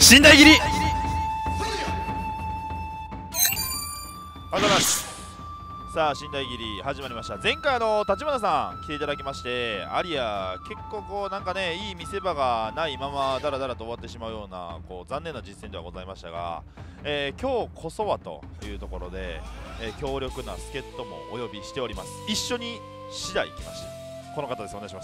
寝台切り。 ありがとうございます。さあ寝台切り始まりました。前回立花さん来ていただきまして、アリア結構こうなんかね、いい見せ場がないままだらだらと終わってしまうようなこう残念な実戦ではございましたが、今日こそはというところで、強力な助っ人もお呼びしております。一緒に次第来ました。この方です。お願いします。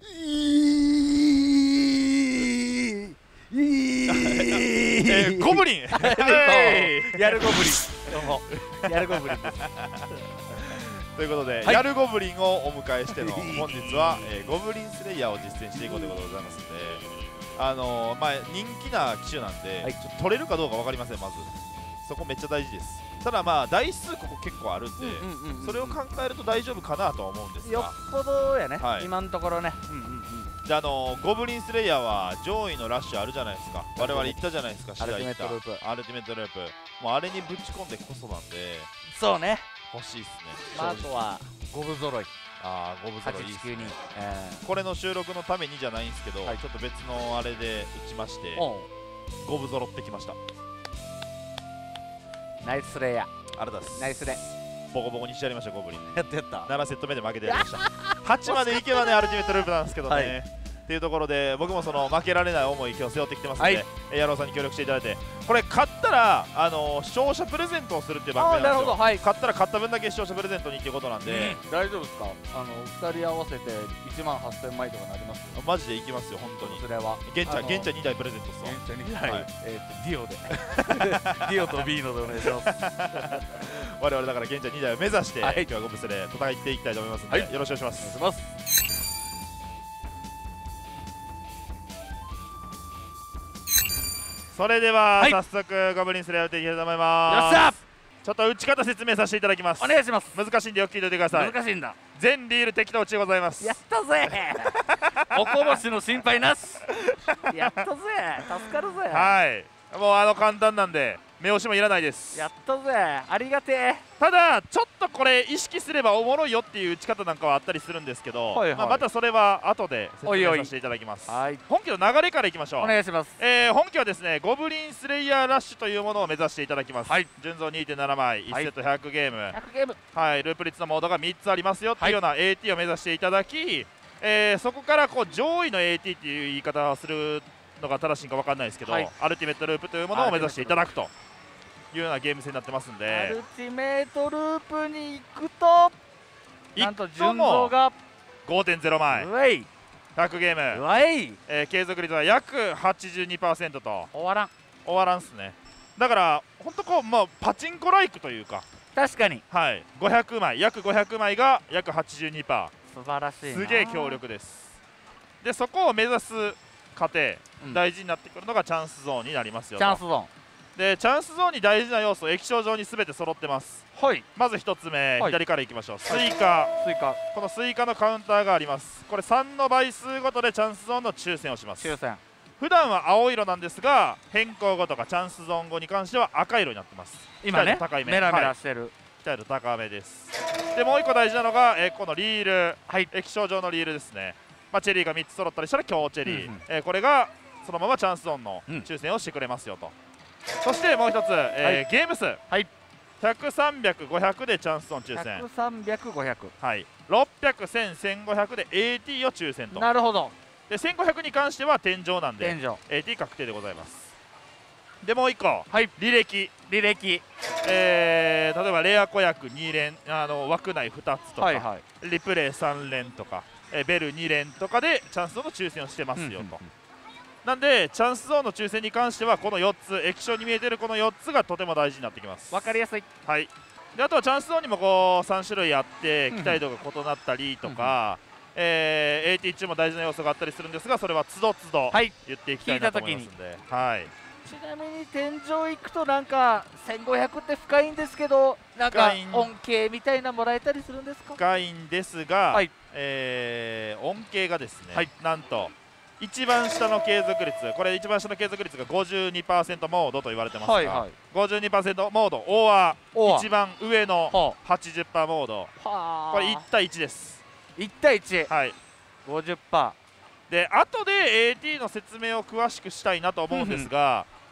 ゴブリンやるゴブリン。どうもやるゴブリンです。 ということで、 はい、 やるゴブリンをお迎えしての本日は、ゴブリンスレイヤーを実践していこうということでございますので、人気な機種なんで、 はい、 ちょっと取れるかどうか分かりません。まずそこめっちゃ大事です。ただまあ台数ここ結構あるんで、それを考えると大丈夫かなとは思うんですが、 よっぽどやね、 はい、 今のところね。 でゴブリンスレイヤーは上位のラッシュあるじゃないですか。我々言ったじゃないですか。 アルティメットループ、 アルティメットループ、もうあれにぶち込んでこそなんで、 そうね、 欲しいっすね。 あとはゴブ揃い、 ゴブ揃いいいっすね。これの収録のためにじゃないんですけど、はい、ちょっと別のあれで打ちまして、ゴブ揃ってきました。 ナイススレイヤー、 ありがとうございます。 ナイスレボコボコにしてやりました。ゴブリンやったやった。 7セット目で負けてやりました8までいけばね、アルティメットループなんですけどね、はい、っていうところで僕もその負けられない思い今日背負ってきてますので、はい、ヤロウさんに協力していただいて、これ勝ったら視聴者プレゼントをするっていう番組なんですよ。はい、勝ったら勝った分だけ視聴者プレゼントにっていうことなんで、 大丈夫ですか。2人合わせて1万8000枚とかなりますよ。 マジでいきますよ本当に。 それはゲンチャ2台プレゼントっすわ。 ゲンチャ2台、ディオでディオとビーノでお願いします我々だからゲンチャ2台を目指して、今日はゴブスで戦っていきたいと思いますので、よろしくお願いします。それでは、早速ゴブリンスレイヤーを打っていきたいと思います。ちょっと打ち方説明させていただきます。 お願いします。 難しいんでよく聞いておいてください。 難しいんだ。 全リール適当値でございます。 やったぜおこぼしの心配なしやったぜ、助かるぜ。 はい、もう簡単なんで目押しもいらないです。 やったぜ、ありがてえ。ただちょっとこれ意識すればおもろいよっていう打ち方なんかはあったりするんですけど、またそれは後で説明させていただきます。本家の流れからいきましょう。 お願いします。 本家はですね、ゴブリンスレイヤーラッシュというものを目指していただきます。純増 2.7 枚、1セット100ゲーム、はい、ループ率のモードが3つありますよっていうような AT を目指していただき、そこからこう上位の AT っていう言い方をするのが正しいか分かんないですけど、アルティメットループというものを目指していただくというようなゲーム性になってますんで、 アルティメットループに行くとなんと純増が 5.0 枚100ゲーム、継続率は約 82% と終わらんっすね。だから本当こう、パチンコライクというか、 確かに、 はい、500枚約500枚が約 82%、 素晴らしいな、 すげえ強力です。でそこを目指す過程、大事になってくるのがチャンスゾーンになりますよ。 チャンスゾーンでチャンスゾーンに大事な要素、液晶上に全て揃ってます。まず1つ目、左からいきましょう。スイカ、このスイカのカウンターがあります。これ3の倍数ごとでチャンスゾーンの抽選をします。普段は青色なんですが、変更後とかチャンスゾーン後に関しては赤色になってます。 今ね、メラメラしてる、 期待度高めです。でもう1個大事なのが、このリール、液晶上のリールですね。チェリーが3つ揃ったりしたら強チェリー、これがそのままチャンスゾーンの抽選をしてくれますよと。そしてもう1つ、ゲーム数、100、300、500でチャンスゾーン抽選、 100、300、500、 600、1000、1500で AT を抽選と。 なるほど。 で1500に関しては天井なんで AT 確定でございます。でもう1個、履歴、例えばレア子役2連、枠内2つとか、リプレイ3連とか、ベル2連とかでチャンスゾーンの抽選をしてますよと。なんでチャンスゾーンの抽選に関してはこの4つ、液晶に見えてるこの4つがとても大事になってきます。 分かりやすい。 であとはチャンスゾーンにもこう3種類あって期待度が異なったりとか、AT 中も大事な要素があったりするんですが、それはつどつど言っていきたいなと思いますので。 ちなみに天井行くとなんか1500って深いんですけど、なんか恩恵みたいなもらえたりするんですか。 深いんですが、恩恵がですね、なんと一番下の継続率、これ一番下の継続率が 52% モードと言われてますが、52% モード、オア一番上の 80% モード、これ1対1です。 1対1、50%。 で後で AT の説明を詳しくしたいなと思うんですが、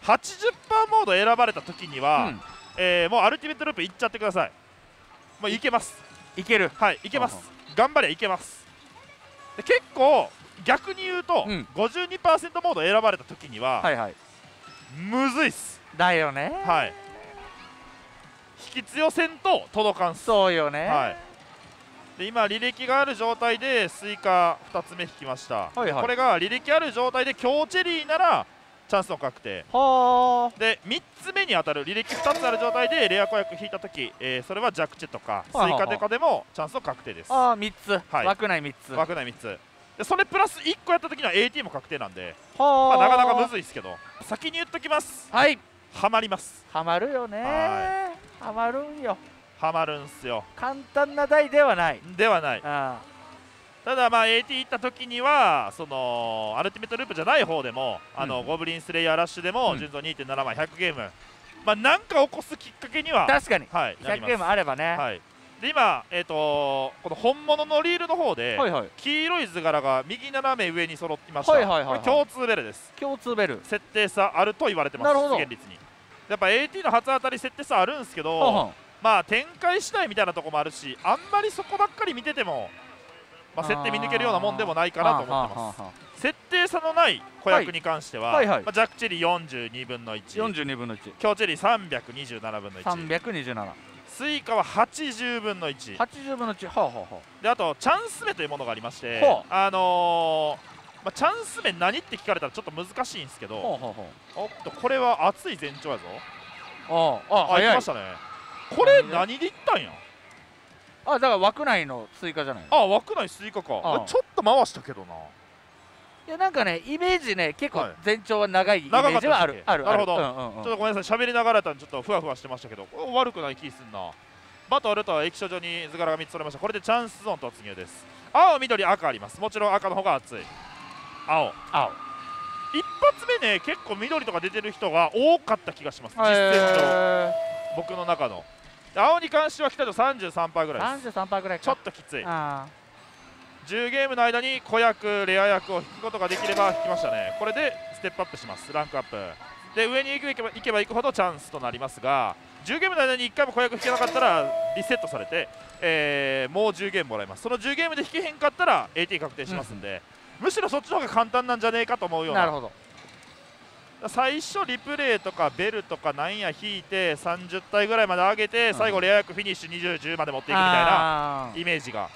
80%モード選ばれた時には、もうアルティメットループいっちゃってください。もういけます。 いける。 はい、いけます。頑張りゃいけます。で結構逆に言うと、52% モード選ばれた時には、むずいっす。 だよね。 はい。引き強せんと届かんす。 そうよね。 はい。で今履歴がある状態でスイカ2つ目引きました。これが履歴ある状態で強チェリーならチャンスの確定で、3つ目に当たる履歴2つある状態でレア子役引いたとき、それは弱チェとかスイカデカでもチャンスの確定です。 3つ、枠内3つ、 枠内3つで、それプラス1個やったときには AT も確定なんで、まあ、なかなかむずいですけど、先に言っときます。 はい、 ハマります。 ハマるよね。ハマるんよ。 ハマるんすよ。 簡単な台ではない。 ではない。ただまあ AT 行った時にはそのアルティメットループじゃない方でもゴブリンスレイヤーラッシュでも順増 2.7 万100ゲーム、まあなんか起こすきっかけには確かに、 100 ゲームあればね。 で今この本物のリールの方で黄色い図柄が右斜め上に揃っていました。これ共通ベルです。 共通ベル設定差あると言われてます。出現率にやっぱ AT の初当たり設定差あるんですけど、まあ展開次第みたいなところもあるし、あんまりそこばっかり見ててもまあ設定見抜けるようなもんでもないかなと思ってます。設定差のない子役に関しては、ジャックチェリー42分の1、 42分の1、 強チェリー327分の1、 327、 スイカは80分の1、 80分の1、 であとチャンス目というものがありまして、まあ、チャンス目何って聞かれたらちょっと難しいんですけど、おっとこれは熱い前兆やぞ。あ、いきましたね。これ何でいったんや。 だから枠内のスイカじゃないの。枠内スイカか。ちょっと回したけどな。 いやなんかね、イメージね、結構全長は長いイメージはある。 なるほど。ちょっとごめんなさい、喋りながらちょっとふわふわしてましたけど、悪くない気すんな。バトルと液晶上に図柄が3つ取れました。これでチャンスゾーン突入です。青、緑、赤あります。もちろん赤の方が熱い。青。一発目ね、結構緑とか出てる人が多かった気がします。実践上。僕の中の。青に関しては来たと 33% ぐらいです。 33% ぐらいか。 ちょっときつい。10ゲームの間に子役、レア役を引くことができれば引きましたね。これでステップアップします。ランクアップで上に行けば行くほどチャンスとなりますが、10ゲームの間に1回も子役引けなかったらリセットされて、もう10ゲームもらえます。その10ゲームで引けへんかったら AT 確定しますんで、むしろそっちの方が簡単なんじゃねえかと思うような。 なるほど。 最初リプレイとかベルとかなんや引いて30体ぐらいまで上げて、最後レア役フィニッシュ20、10まで持っていくみたいなイメージが。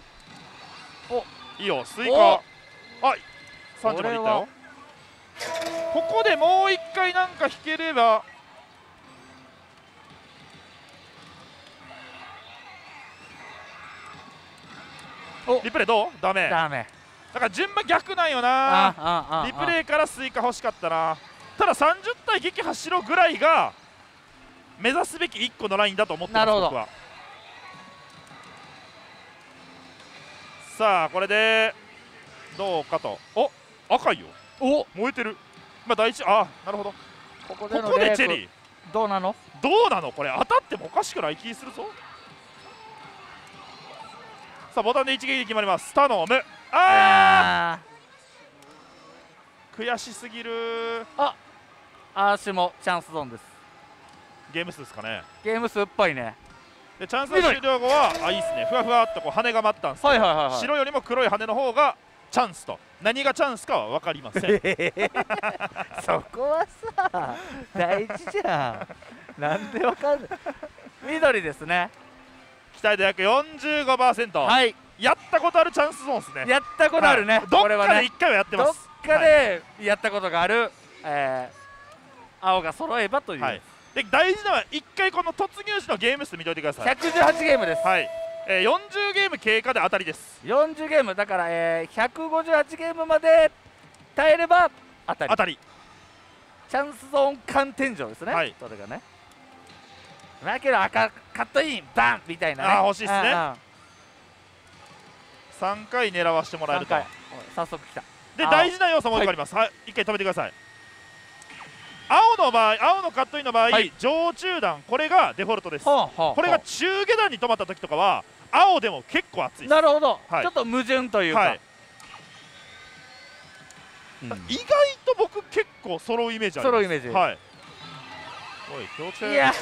いいよ、スイカ。30までいったよ。ここでもう1回なんか引ければ。リプレイどう？ダメ。だから順番逆なんよな。リプレイからスイカ欲しかったな。ただ30体撃破しろぐらいが目指すべき1個のラインだと思ってます、僕は。さあこれでどうかと。赤いよ。燃えてる。まあ第一、なるほど。ここでチェリーどうなのこれ当たってもおかしくない気するぞ。さあボタンで一撃で決まります。タノム。悔しすぎる。 私もチャンスゾーンです。 ゲーム数ですかね。 ゲーム数っぽいね。 でチャンス終了後はいいですね。ふわふわっとこう羽が舞ったんですけど、白よりも黒い羽の方がチャンスと。何がチャンスかは分かりません。 そこはさ大事じゃん。なんで分かんない。緑ですね。 期待度約 45%。やったことあるチャンスゾーンですね。 やったことあるね。 どっかで1回はやってます。 どっかでやったことがある青が揃えばという。 で大事なのは1回この突入時のゲーム数見といてください。 118ゲームです。 40ゲーム経過で当たりです。 40ゲームだから、158ゲームまで耐えれば当たり。チャンスゾーン間天井ですね。それがね。だけど赤カットインバンみたいなね。 欲しいですね。3回狙わせてもらえると。 早速きた。 で大事な要素もう1個あります。1回止めてください。青のカットインの場合、上中段これがデフォルトです。これが中下段に止まった時とかは青でも結構熱いです。 なるほど。ちょっと矛盾というか。 意外と僕結構揃うイメージあります。 揃うイメージ。 はい。おい強制。 いや。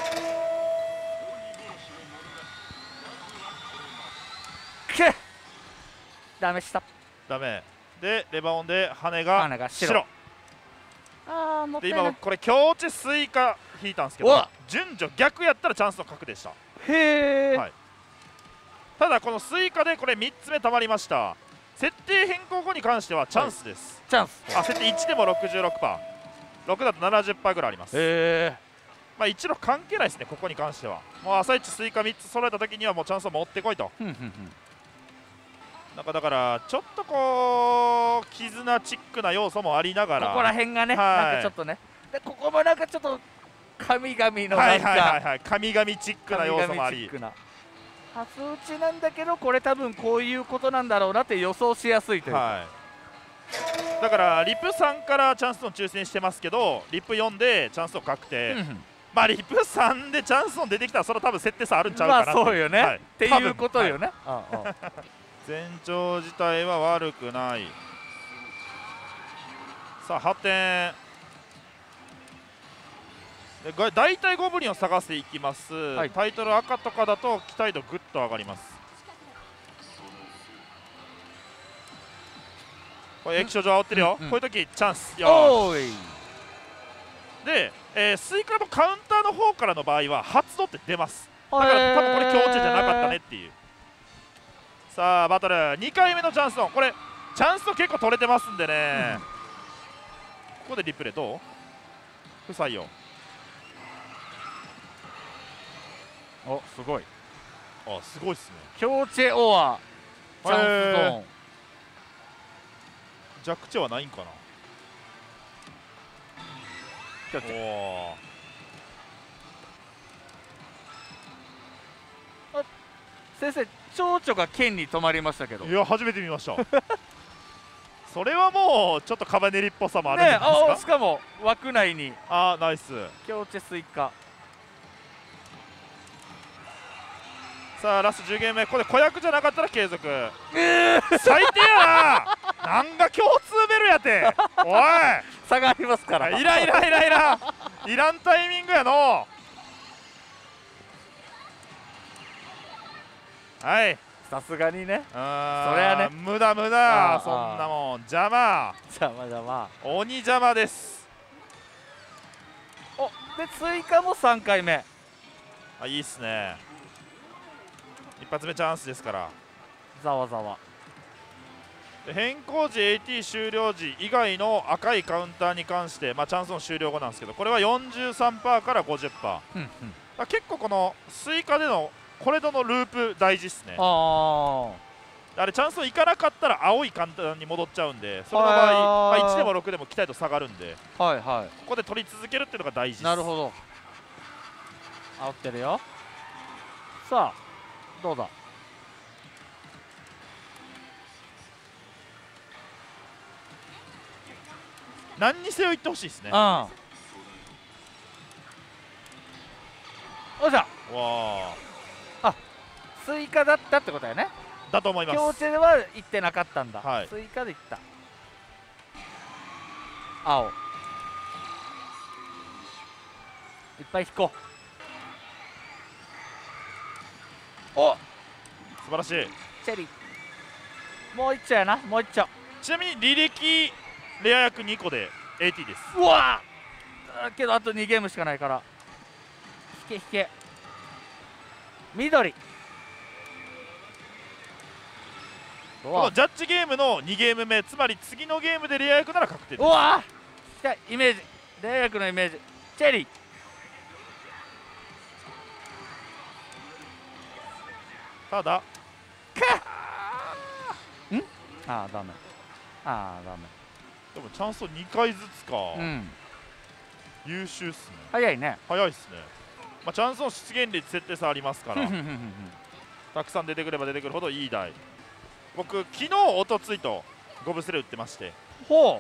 ダメした。 ダメでレバオンで羽が白。 ああ、もったいでない。 今これ強制スイカ引いたんですけど、順序逆やったらチャンスの角でした。 へえ、 はい、ただこのスイカでこれ3つ目たまりました。設定変更後に関してはチャンスです、 チャンス。 設定1でも 66%、 6だと 70% ぐらいあります。 へえ、 まあ1の関係ないですね、ここに関しては。もう朝一スイカ3つ揃えた時にはもうチャンスを持ってこいと。なんかだからちょっとこう絆チックな要素もありながら、 ここら辺がね、なんかちょっとね、でここもなんかちょっと神々のなんか神々チックな要素もあり、 初打ちなんだけど、これ多分こういうことなんだろうなって予想しやすいというか、 だからリップ3からチャンスの抽選してますけど、リップ4でチャンスを確定、まあリップ3でチャンスの出てきたらそれは多分設定差あるんちゃうかな。 まあそうよね、っていうことよね。 前兆自体は悪くない。さあ8点で大体ゴブリンを探していきます、タイトル赤とかだと期待度ぐっと上がります。これ液晶上煽ってるよ、こういう時チャンスよで、スイカのカウンターの方からの場合は発動って出ます。だから多分これ強制じゃなかったねっていう。さあバトル2回目のチャンスのこれチャンスと結構取れてますんでね、ここでリプレイどう不採用。 お、すごい。 すごいっすね。 強チェオアチャンスゾーン。 弱チェはないんかな。 強チェ。先生、蝶々が剣に止まりましたけど。 いや初めて見ましたそれはもうちょっとカバネリっぽさもあるんじゃないですか。 しかも枠内にナイス強チェスイカ。 さあラスト10ゲーム目、ここで子役じゃなかったら継続。最低やななんが共通ベルやておい差がありますから。 いらんタイミングやの。はい、 さすがにね。 それはね無駄そんなもん邪魔鬼邪魔です。 で追加も3回目。 いいっすね。一発目チャンスですから。 ざわざわで変更時 AT 終了時以外の赤いカウンターに関して、チャンスの終了後なんですけど、これは 43% から 50%、結構このスイカでのこれとのループ大事っすね。あれチャンスをいかなかったら青いカウンターに戻っちゃうんで、その場合、1でも6でも期待度下がるんで、ここで取り続けるっていうのが大事です。 なるほど。煽ってるよ。さあどうだ。 何にせよ言ってほしいですね。 おっしゃ。スイカだったってことだよね。 だと思います。 強チェでは言ってなかったんだ。スイカで言った。青いっぱい引こう。素晴らしい。 チェリーもう一丁やな。もう一丁。 ちなみに履歴レア役2個で AT です。 うわけどあと2ゲームしかないから引け緑。 このジャッジゲームの2ゲーム目、つまり次のゲームでレア役なら確定です。 うわイメージ、レア役のイメージ。チェリーただダメ。 でもチャンスを2回ずつか。優秀っすね。 早いね。 早いっすね。チャンスの出現率設定差ありますからたくさん出てくれば出てくるほどいい台。僕昨日おとついとゴブスレ打ってまして、1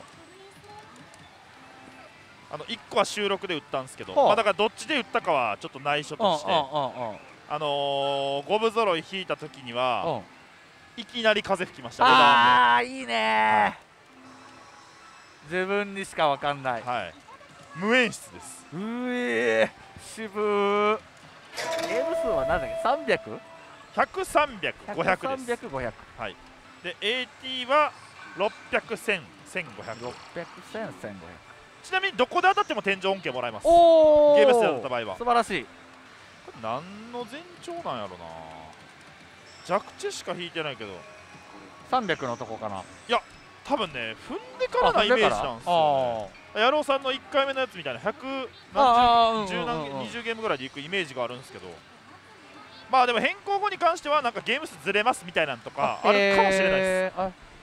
個は収録で打ったんですけど、だからどっちで打ったかはちょっと内緒として、ゴブ揃い引いた時にはいきなり風吹きました。 いいね自分にしか分かんない。 はい、無演出です。 渋ー。ゲーム数は何だっけ、 300？ 100、300、500です。 300、500。 はい。で AT は600、1000、1500。600、 1000、1500。 ちなみにどこで当たっても天井恩恵もらえます。 おー、 ゲーム数で当たった場合は。 素晴らしい。 これ何の前兆なんやろな。弱地しか引いてないけど 300のとこかな。 いや多分ね、踏んでからなイメージなんですよね。野郎さんの1回目のやつみたいな100何十何20ゲームぐらいでいくイメージがあるんですけど、まあでも変更後に関してはなんかゲーム数ずれますみたいなのとかあるかもしれないです。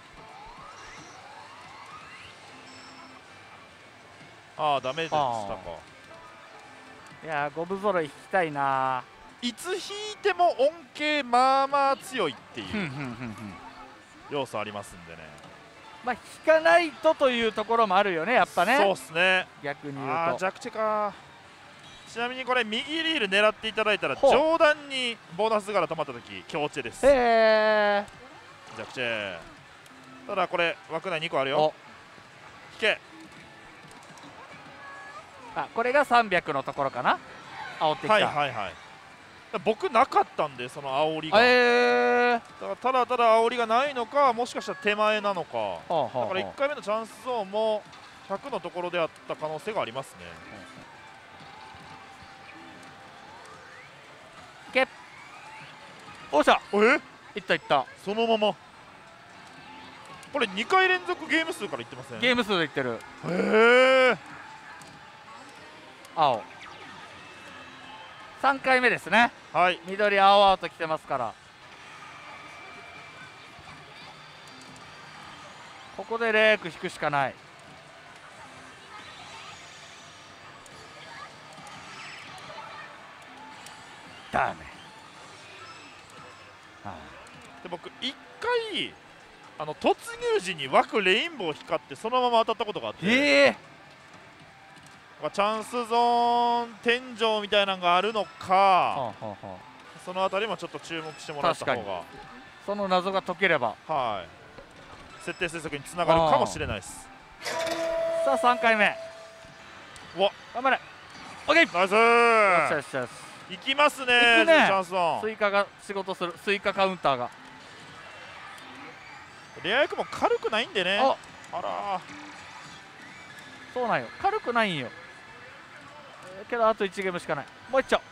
ダメでしたか。 いやゴム揃い引きたいな。 いつ引いても恩恵まあまあ強いっていう要素ありますんでね。 まあ引かないとというところもあるよね、やっぱね。 そうっすね、 逆に言うと。弱地か。ちなみにこれ右リール狙っていただいたら上段にボーナス柄止まった時強地です。弱地。ただこれ枠内2個あるよ。引け。 これが300のところかな。煽ってきた。 はいはいはい。僕なかったんでその煽りが、だからただただ煽りがないのか、もしかしたら手前なのか、だから1回目のチャンスゾーンも100のところであった可能性がありますね。 いけ。おっしゃ。いったいった。 そのままこれ2回連続ゲーム数からいってません？ ゲーム数でいってる。 へえ。 青3回目ですね。 はい、 緑青々ときてますから、ここでレーク引くしかない。ダメ。 で僕1回突入時に枠レインボー光ってそのまま当たったことがあって、チャンスゾーン天井みたいなのがあるのか、そのあたりもちょっと注目してもらった方が、 その謎が解ければ、 設定推測につながるかもしれないです。 さあ3回目、頑張れ。オッケー、 ナイスー。 よしよしよし、 いきますね。チャンスゾーン、 スイカが仕事する。スイカカウンターがレア役も軽くないんでね。あら、 そうなんよ、軽くないんよ。けどあと1ゲームしかない。もう一丁。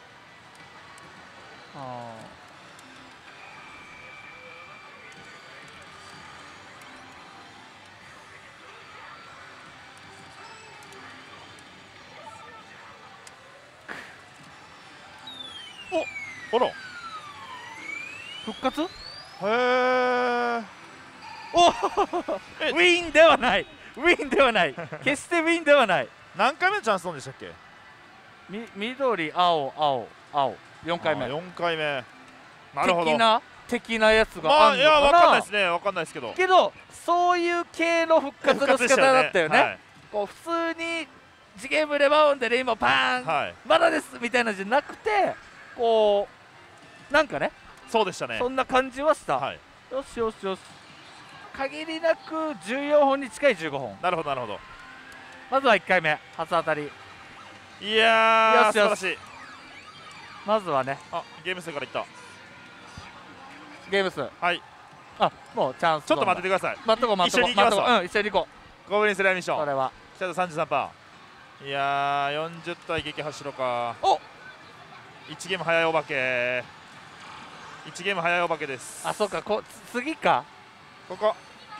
あら、 復活。へえ。 おウィンではない、ウィンではない、決してウィンではない。 何回目のチャンスゾーンでしたっけ？ 緑青青青、4回目。 4回目。なるほど。 的なやつがあるのかな。 いや、分かんないですね、分かんないですけど、 そういう系の復活の仕方だったよね。こう普通に次ゲームレバウンドで今パーン、まだですみたいなじゃなくて、こうなんかね、 そうでしたね、 そんな感じはした。よしよしよし、限りなく14本に近い15本。 なるほどなるほど。 まずは1回目初当たり。 いやー、素晴らしい。 まずはね、 ゲーム数からいった。 ゲーム数、 はい、 もうチャンス。 ちょっと待っててください。 待っとこう待っとこう、一緒に行こう。ゴブリンスライミッション、 それはシャドウ 33%。いやー、40体撃破しろか。1ゲーム早いお化け、1ゲーム早いお化けです。 そうか、次か、 ここ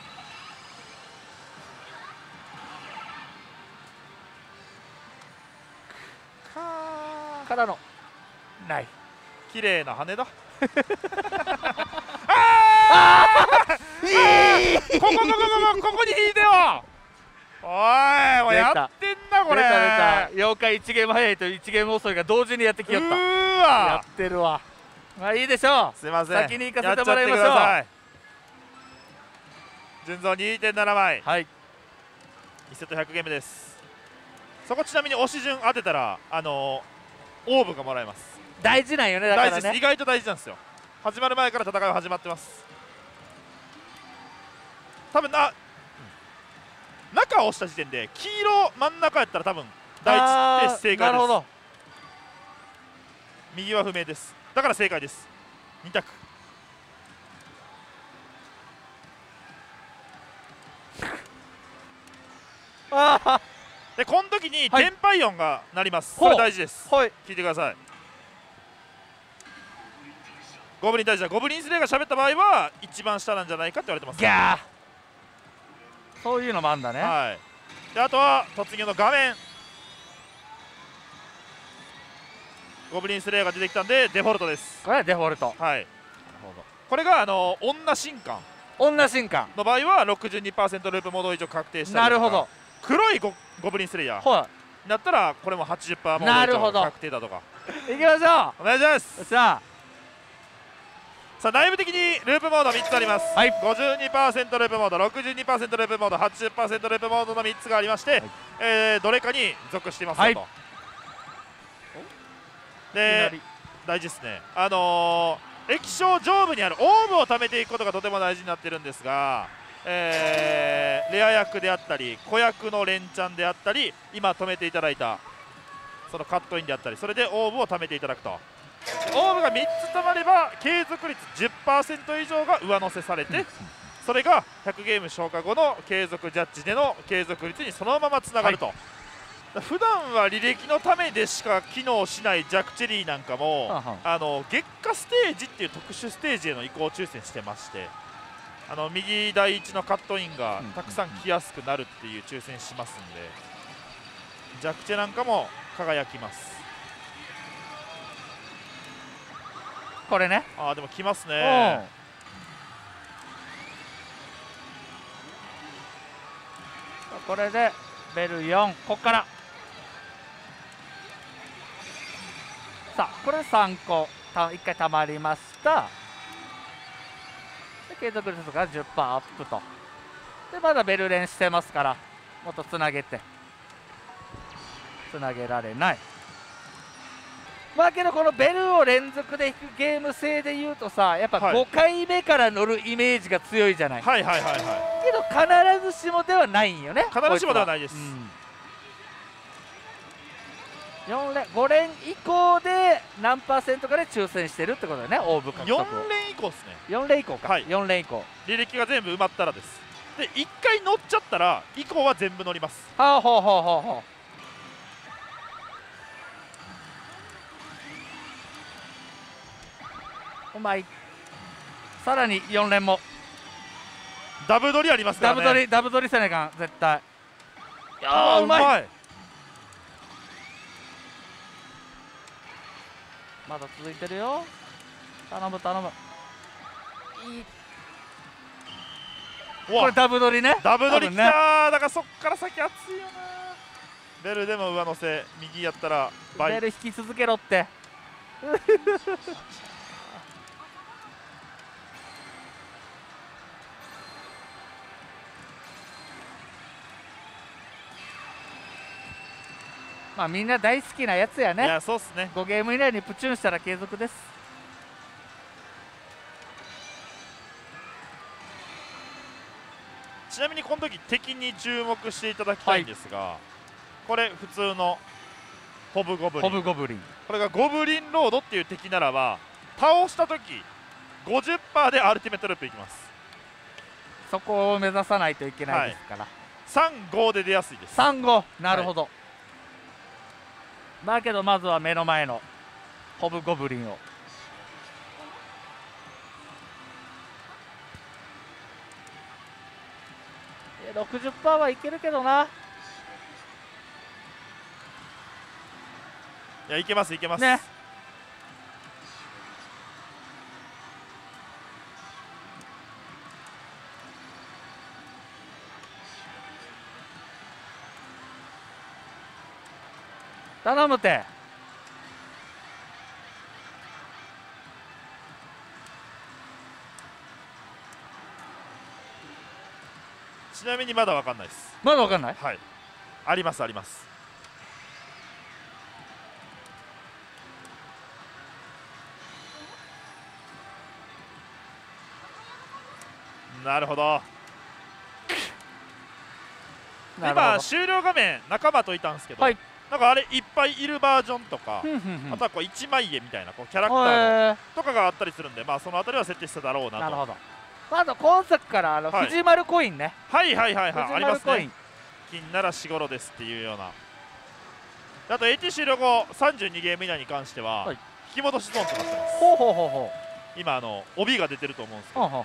からのない、 綺麗な羽だ。ここに引いてよ。おい、もうやってんなこれ。 妖怪1ゲーム早いと1ゲーム遅いが同時にやってきよった。やってるわ。まあいいでしょう。 すいません、 先に行かせてもらいましょう。 純増 2.7 枚、 はい、 1セット100ゲームです。そこちなみに押し順当てたらオーブがもらえます。 大事なんよね、だからね。 大事です、意外と大事なんですよ。始まる前から戦いは始まってます。多分中を押した時点で黄色真ん中やったら多分第一って正解です。 なるほど。 右は不明です。だから正解です。2択。でこの時にテンパイ音が鳴ります。これ大事です。聞いてください。ゴブリン大事だ。ゴブリンスレイが喋った場合は一番下なんじゃないかって言われてます。 ギャー、そういうのもあんだね。 はい。であとは突入の画面、ゴブリンスレイが出てきたんでデフォルトです。 これはデフォルト。 はい。なるほど。これが女神官の場合は 62% ループモード以上確定したりとか。なるほど。黒いゴブリンスレイヤーだったらこれも 80% モード以上確定だとか。 いきましょう。 お願いします。 さあ内部的にループモード3つあります。 はい、 52% ループモード、62% ループモード、80% ループモードの3つがありまして、はい、どれかに属していますよと。はい、で大事ですね。液晶上部にあるオーブを貯めていくことがとても大事になっているんですが、レア役であったり子役の連チャンであったり今止めていただいたそのカットインであったり、それでオーブを貯めていただくと。オーブが3つ貯まれば継続率 10% 以上が上乗せされて、それが100ゲーム消化後の継続ジャッジでの継続率にそのままつながると。はい、普段は履歴のためでしか機能しないジャックチェリーなんかも月下ステージっていう特殊ステージへの移行抽選してまして、右第1のカットインがたくさん来やすくなるっていう抽選しますんで、ジャックチェなんかも輝きます。 これね。 でも来ますね。 これでベル4、ここからさあこれ3個1回たまりました。で継続率が 10% アップと。でまだベル連してますからもっとつなげてつなげられない。まあけどこのベルを連続で引くゲーム性でいうとさ、やっぱ5回目から乗るイメージが強いじゃない。 はいはいはいはい。 けど必ずしもではないんよね。 必ずしもではないです。 5連以降で何%かで抽選してるってことだよね、オーブ獲得を。 4連以降ですね。 4連以降か。 はい、 4連以降。 履歴が全部埋まったらです。で1回乗っちゃったら以降は全部乗ります。 はあほうほうほうほう。うまい。さらに4連もダブ取りありますからね。 ダブ取りせないかん絶対。ああうまい。まだ続いてるよ。頼む頼む。いい。これダブ取りね。 ダブ取りきた。だからそっから先熱いよな。ベルでも上乗せ、右やったら倍。 ベル引き続けろってまあみんな大好きなやつやね。 いやそうっすね。 5ゲーム以内にプチュンしたら継続です。 ちなみにこの時敵に注目していただきたいんですが、はい、これ普通のホブゴブリン。これがゴブリンロードっていう敵ならば倒した時 50% でアルティメットループいきます。 そこを目指さないといけないですから、 はい、3-5で出やすいです。 3-5、なるほど。はい、だけどまずは目の前のホブゴブリンを。60% はいけるけどな。 いやいけますいけますね。頼むて。 ちなみにまだわかんないです。 まだわかんない。 はい、ありますあります。なるほど。 今終了画面仲間といたんですけど、なんかあれいっぱいいるバージョンとか、あとはこう1枚絵みたいなこうキャラクターのとかがあったりするんで、まあそのあたりは設定しただろうなと。 なるほど。あと今作から藤丸コインね。 はいはいはいはい、ありますね。金なら4、5ですっていうような。あと AT 終了後32ゲーム以内に関しては引き戻しゾーンとなってます。今帯が出てると思うんですけど、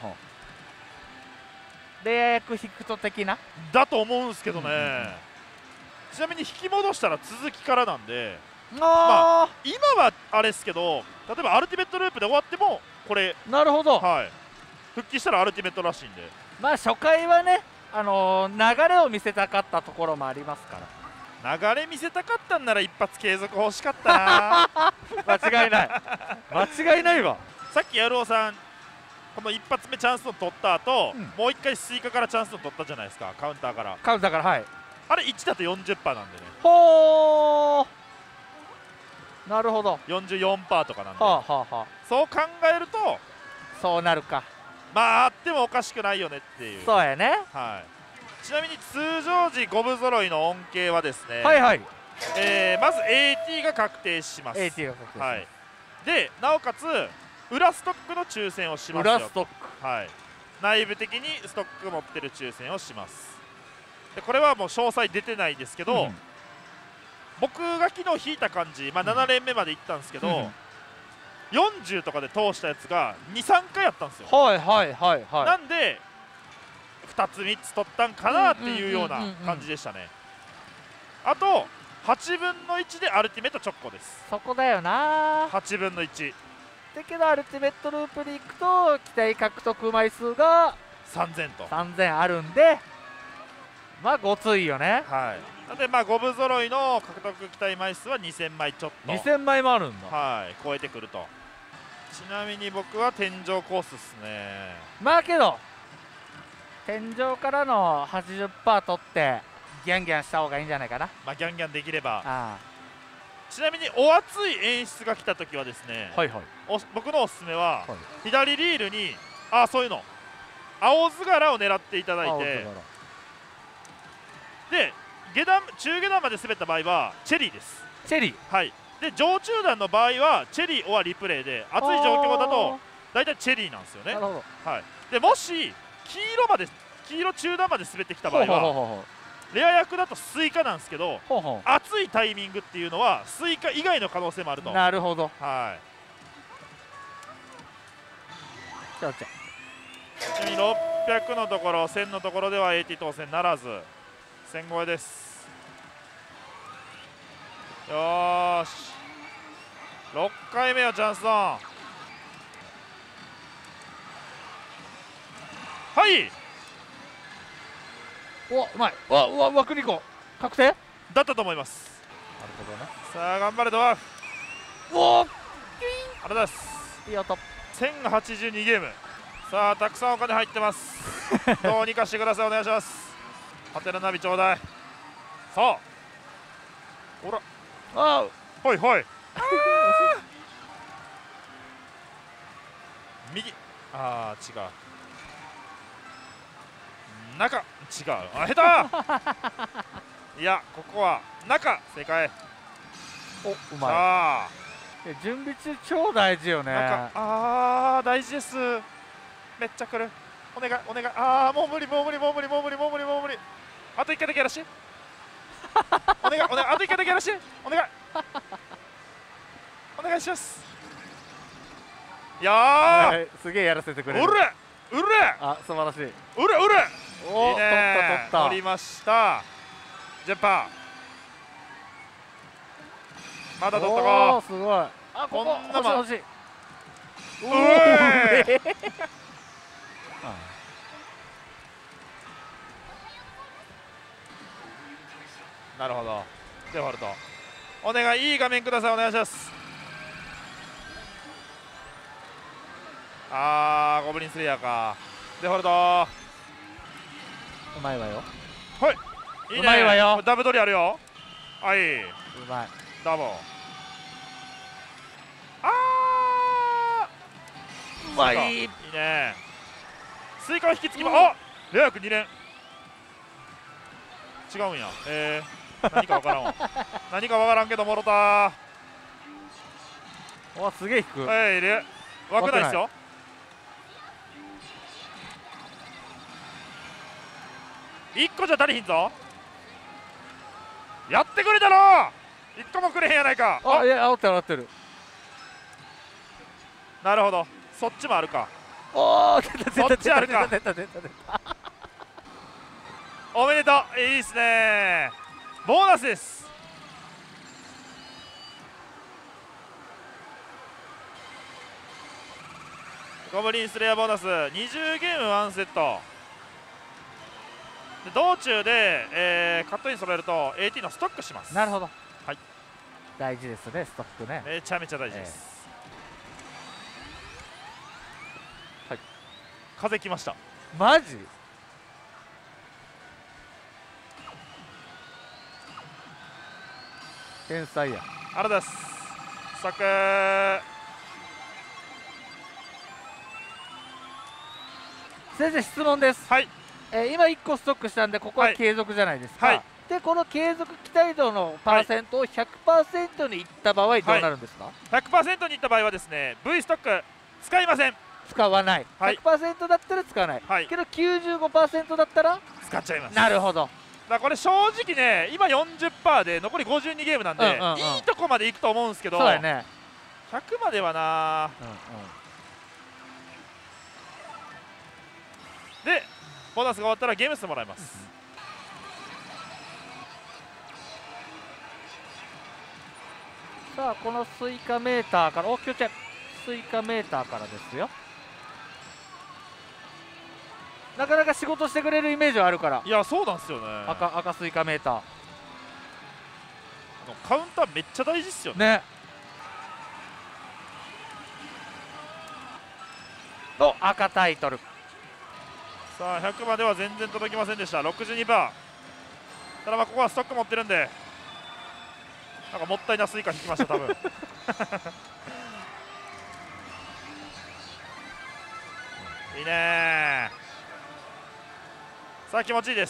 レイク引くと的なだと思うんですけどね。ちなみに引き戻したら続きからなんで、まあ今はあれですけど、例えばアルティメットループで終わってもこれ、 なるほど、 復帰したらアルティメットらしいんで、 まあ初回はね、流れを見せたかったところもありますから。 流れ見せたかったんなら一発継続欲しかったな間違いない間違いないわ。 さっきやるおさんこの一発目チャンスを取った後、もう一回スイカからチャンスを取ったじゃないですか。カウンターから、はい、あれ1だと 40% なんでね。 ほー、なるほど、 44% とかなんで、そう考えるとそうなるか。まああってもおかしくないよねっていう。 そうやね。 ちなみに通常時5部揃いの恩恵はですね、まず AT が確定します。でなおかつ裏ストックの抽選をしますよ。裏ストック、内部的にストック持ってる抽選をします。でこれはもう詳細出てないですけど、僕が昨日引いた感じ、7連目までいったんですけど、40とかで通したやつが 2、3 回やったんですよ。なんで2つ3つ取ったんかなっていうような感じでしたね。あと8分の1でアルティメット直行です。 そこだよな。 8分の1 だけどアルティメットループに行くと機体獲得枚数が 3000と 3000あるんで、まあごついよね。 なので5部揃いの獲得機体枚数は2000枚ちょっと、 2000枚もあるんだ。 超えてくると。ちなみに僕は天井コースですね。 まあけど天井からの 80% 取ってギャンギャンした方がいいんじゃないかな。 ギャンギャンできれば。ちなみにお熱い演出が来た時はですね、僕のおすすめは、左リールにそういうの青図柄を狙っていただいて、で中下段まで滑った場合はチェリーです。チェリー、で上中段の場合はチェリーオアリプレイで、熱い状況だと大体チェリーなんですよね。でもし黄色中段まで滑ってきた場合はレア役だとスイカなんですけど、熱いタイミングっていうのはスイカ以外の可能性もあると。 なるほど。 ちなみに600のところ1000のところでは AT 当選ならず1000超えです。よーし6回目はチャンスゾーン。 うまい。枠2個確定だったと思います。 なるほどね。 さあ頑張れドワーフ。ありがとうございます。 いい音。 1082ゲーム。さあたくさんお金入ってますどうにかしてください。お願いします。ハテナナビちょうだい。さあほら、右、違う中、違う、下手いや、ここは中、正解。 うまい。準備中超大事よね。 大事です。めっちゃ来る。お願い。もう無理。あと1回だけやらしてお願い、あと1回だけやらしてお願いします。いやー、 すげえやらせてくれる。 うれ素晴らしい。 いいね。 取った。 取りました。ジェッパーまだ取ったか。 すごい。ここ欲しい。 なるほど。デフォルトお願い、いい画面ください。お願いします。ゴブリンスレイヤーか。デフォルトうまいわよ。 いいね。うまいわよ。ダブ取りあるよ。うまい。 ダボうまい。 いいね。スイカを引き継ぎレア役2連。 違うんや。何かわからんわ。何かわからんけどもろた。 お、すげえ引く。 枠ないっすよ。1個じゃ足りひんぞ。やってくれたろ。1個もくれへんやないか。 いや、煽ってる煽ってる。 なるほど、そっちもあるか。 おお、出たそっちあるか。 出た出た出た。 おめでとう。いいっすね。ボーナスです。ゴブリンスレアボーナス20ゲーム1セットで、道中で、カットイン揃えると AT のストックします。 なるほど。 はい、 大事ですね、ストックね。 めちゃめちゃ大事です。はい、風来ました。 マジ？天才や。 あらです。ストック。 先生、質問です。 はい。 今1個ストックしたんで、ここは継続じゃないですか。はい、で、この継続期待度のパーセントを 100% にいった場合、どうなるんですか？ 100% にいった場合はですね、V ストック使いません。 使わない。100% だったら使わない。けど 95% だったら使っちゃいます。 なるほど。 だこれ正直ね、今 40% で残り52ゲームなんで、いいとこまでいくと思うんですけど、 そうやね、 100まではな。で、ボーナスが終わったらゲーム数もらえます。 さあ、このスイカメーターから、お、気をつけ、スイカメーターからですよ。なかなか仕事してくれるイメージはあるから。 いや、そうなんですよね。 赤スイカメーター。 カウンターめっちゃ大事っすよね。 ね。お、赤タイトル。 さあ、100までは全然届きませんでした。62%。ただまあここはストック持ってるんで、なんかもったいなスイカ引きました多分。いいね。さあ気持ちいいです。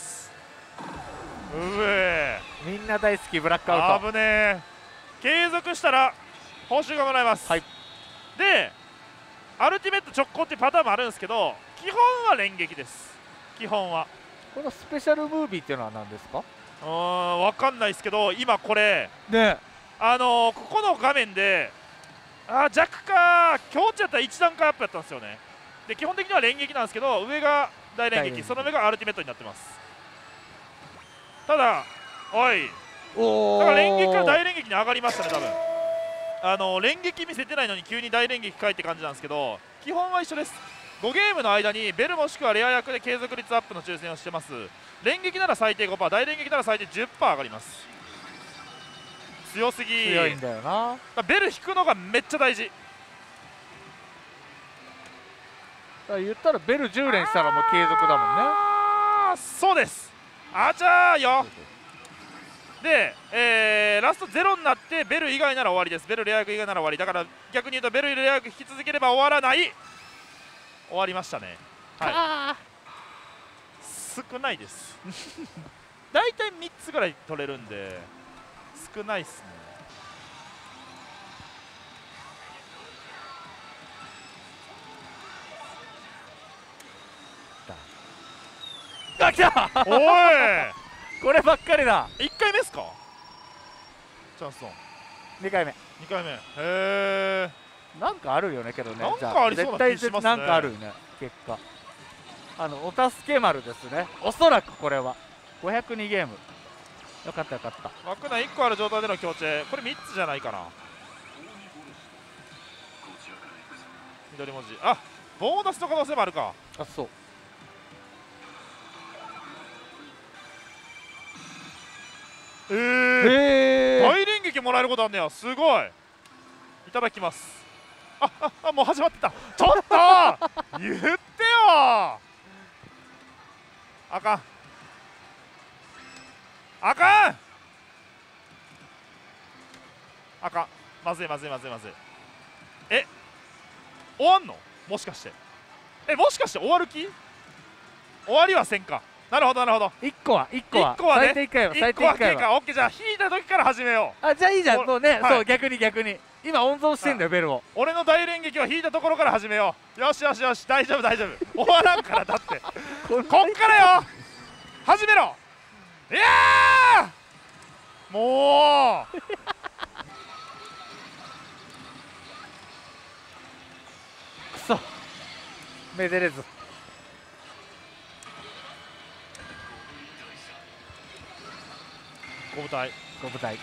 みんな大好きブラックアウト。 危ねえ。継続したら報酬がもらえます。で、アルティメット直行っていうパターンもあるんですけど、基本は連撃です。基本は。 このスペシャルムービーっていうのは何ですか？ 分かんないですけど、今これね、 ここの画面で弱か強値やったら1段階アップやったんですよね。で基本的には連撃なんですけど、上が大連撃、その上がアルティメットになってます。ただだから連撃から大連撃に上がりましたね多分。連撃見せてないのに急に大連撃かいって感じなんですけど、基本は一緒です。5ゲームの間にベルもしくはレア役で継続率アップの抽選をしてます。連撃なら最低 5%、 大連撃なら最低 10% 上がります。強すぎ。 強いんだよな。 ベル引くのがめっちゃ大事。 言ったらベル10連したらもう継続だもんね。 そうです。じゃあよ。で、ラスト0になってベル以外なら終わりです。ベルレア役以外なら終わりだから、逆に言うとベルレア役引き続ければ終わらない。終わりましたね。少ないです。だいたい3つぐらい取れるんで少ないっすね。 来た。 おいこればっかりだ。 1回目っすか？チャンスオン 2回目。 2回目。へえ。 なんかあるよねけどね。 なんかありそうな気しますね。 なんかあるよね。結果お助け丸ですね。おそらくこれは502ゲーム。よかったよかった。 枠内1個ある状態での強制、これ3つじゃないかな。緑文字、ボーナスの可能性もあるか。 そう。 大連撃もらえることあんねや。すごい。いただきます。もう始まってた。ちょっと言ってよ。あかんあかんあかん。まずいまずいまずいまずい。終わんの？もしかしてもしかして終わる気？終わりはせんか。 なるほどなるほど。 1個はね、 最低1回は 1個は経過。オッケー、じゃあ引いた時から始めよう。 あ、じゃあいいじゃん。もうね、そう逆に今温存してんだよベルを。 俺の大連撃は引いたところから始めよう。よしよしよし、大丈夫大丈夫、終わらんからだってこっからよ、始めろ。いやーもうくそ目出れず。 ご無体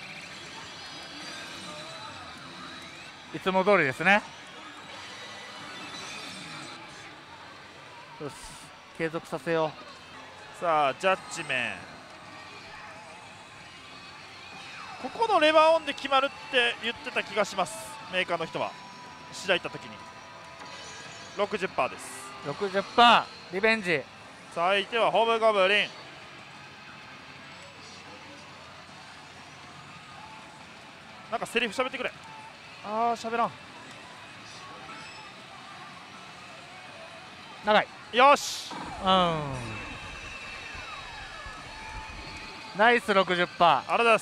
いつも通りですね。よし継続させよう。さあジャッジメン、ここのレバーオンで決まるって言ってた気がします、メーカーの人は。試合行った時に 60% です。 60%リベンジ。 さあ相手はホブゴブリン。なんかセリフ喋ってくれ。ああ喋らん。 長い。 よし、 ナイス 60%。 ありがとうございます。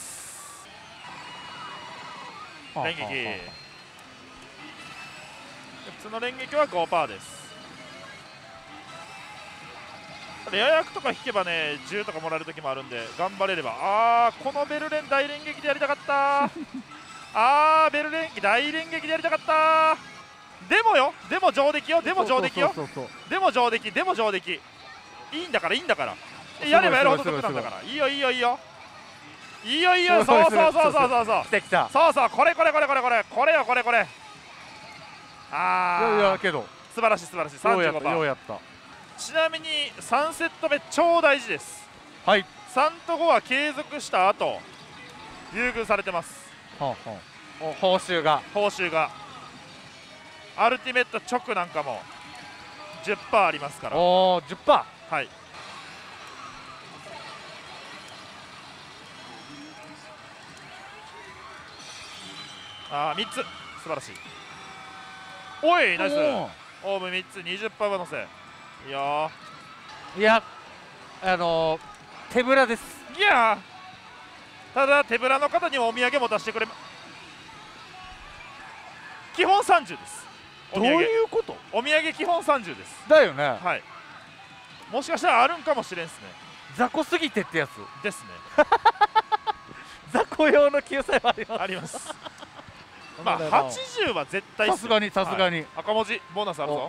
連撃、普通の連撃は 5% です。レア役とか引けばね10とかもらえる時もあるんで頑張れれば。あーこのベルレン大連撃でやりたかったあーベルレン大連撃でやりたかった。でもよ、でも上出来よ、でも上出来よ、でも上出来、でも上出来、いいんだからいいんだから、やればやるほど得なんだから。いいよいいよいいよいいよいいよ、そうそうそうそうそうそう来た来た。 そうそう、これこれこれこれこれこれよこれこれ。あーいやけど素晴らしい素晴らしい。 35%。 ようやった。 ちなみに3セット目超大事です。 はい。 3と5は継続した後優遇されてます。 報酬がアルティメット直なんかも 10% ありますから。 おお 10%。 はい。あー3つ素晴らしい。おいナイス。オウム3つ 20% 上乗せ。いいよ。 いや手ぶらです。 いやただ手ぶらの方にもお土産も出してくれ。基本30です。 どういうこと？ お土産基本30です。 だよね。 はい。もしかしたらあるんかもしれんすね。 雑魚すぎてってやつですね雑魚用の救済はありますまあ80は絶対さすがにさすがに、 はい、赤文字ボーナスあるぞ。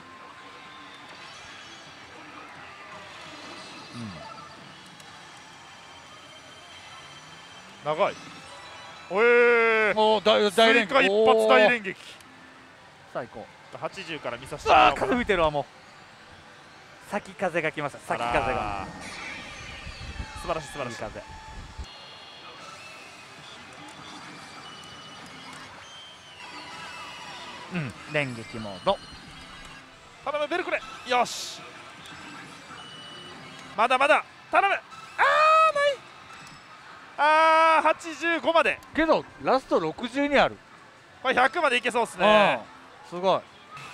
長い。 お大連撃。 追加一発大連撃。 最高。 80から見させてもらおう。 風吹いてるわ。もう先風が来ました。先風が素晴らしい素晴らしい。 連撃モード。 頼むベルクレ。よしまだまだ頼む。85まで。 けどラスト62ある。 これ100までいけそうですね。 すごい。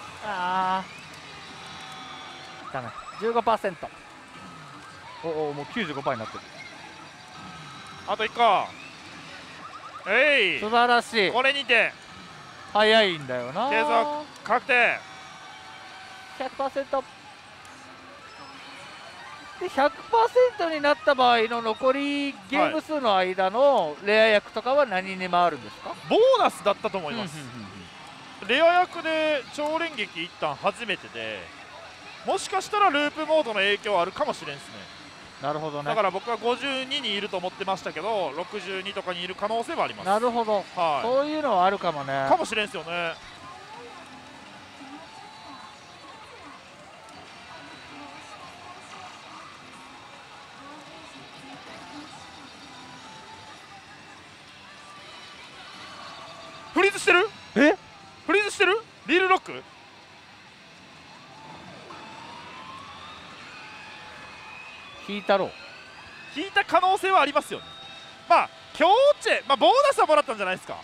ダメ。15%。もう95%になってる。 あと1個。 素晴らしい。 これにて早いんだよな。 継続確定。 100%。で 100% になった場合の残りゲーム数の間のレア役とかは何に回るんですか？ ボーナスだったと思います。レア役で超連撃一旦初めてで、もしかしたらループモードの影響あるかもしれんですね。 なるほどね。 だから僕は52にいると思ってましたけど62とかにいる可能性はあります。 なるほど、 はい、 そういうのはあるかもね。 かもしれんすよね。フリーズしてる？フリーズしてる？リールロック？ 引いたろう。 引いた可能性はありますよね。まあ強チェ、ボーナスはもらったんじゃないですか。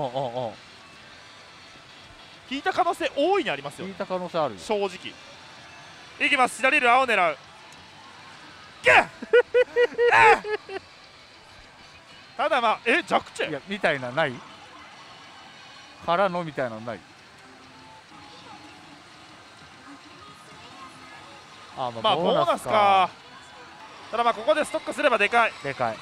引いた可能性大いにありますよね。 引いた可能性あるよ。 正直いきます。左ル青狙う。 ただまあ弱チェいやみたいなないからのみたいなのない。 まあボーナスか。ただまあここでストックすればでかい。 でかい。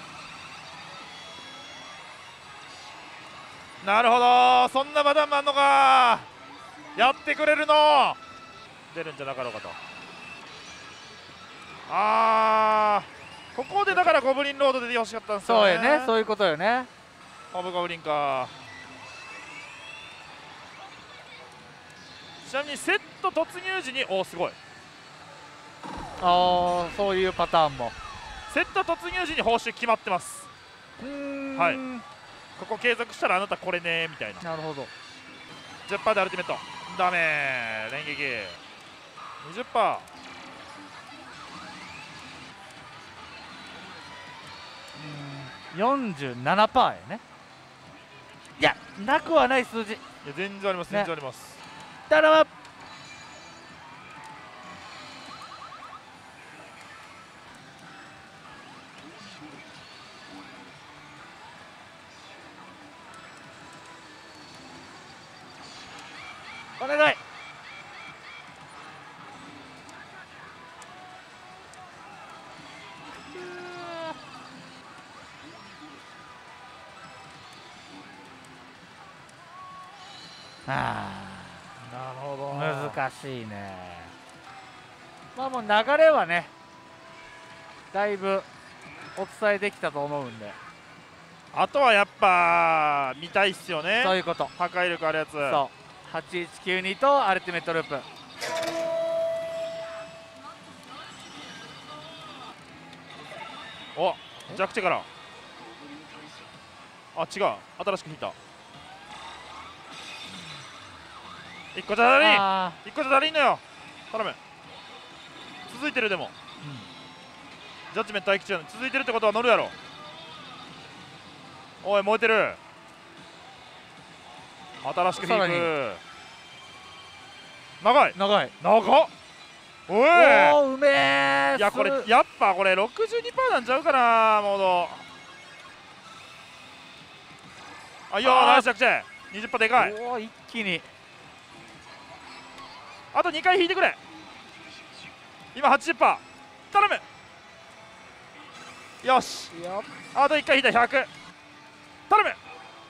なるほど、そんなパターンもあんのか。やってくれるの出るんじゃなかろうかと。ここでだからゴブリンロードで出てほしかったんですよね。 そうよね、そういうことよね。 ホブゴブリンか。ちなみにセット突入時にすごい。 そういうパターンも。 セット突入時に報酬決まってます。はい、ここ継続したらあなたこれねみたいな。 なるほど。 10% でアルティメットダメ。連撃 20%。 47%やね。いやなくはない数字。いや全然あります、全然あります。 頼む。お願い。 なるほど、 難しいね。まあもう流れはねだいぶお伝えできたと思うんで、 あとはやっぱ見たいっすよね。 そういうこと。 破壊力あるやつ。 そう8192とアルティメットループ。 弱手から違う、新しく引いた。1個じゃ足りん、1個じゃ足りんのよ。頼む。続いてる。でも、ジャッジメント待機中。続いてるってことは乗るやろ。おい燃えてる。新しく引く。長い。おい、うめえ。 いやこれやっぱこれ 62% なんちゃうかな。モードナイス着地。20% でかい。 一気に。 あと2回引いてくれ。今 80%。頼む。よし、あと1回引いた。100。頼む。